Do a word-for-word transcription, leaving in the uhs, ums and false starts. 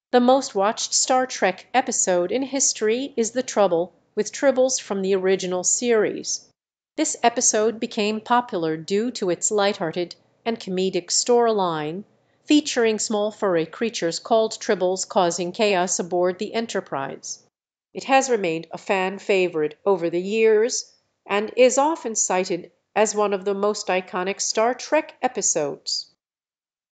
The most watched Star Trek episode in history is The Trouble with Tribbles from the original series. This episode became popular due to its lighthearted and comedic storyline, featuring small furry creatures called Tribbles causing chaos aboard the Enterprise. It has remained a fan favorite over the years and is often cited as one of the most iconic Star Trek episodes.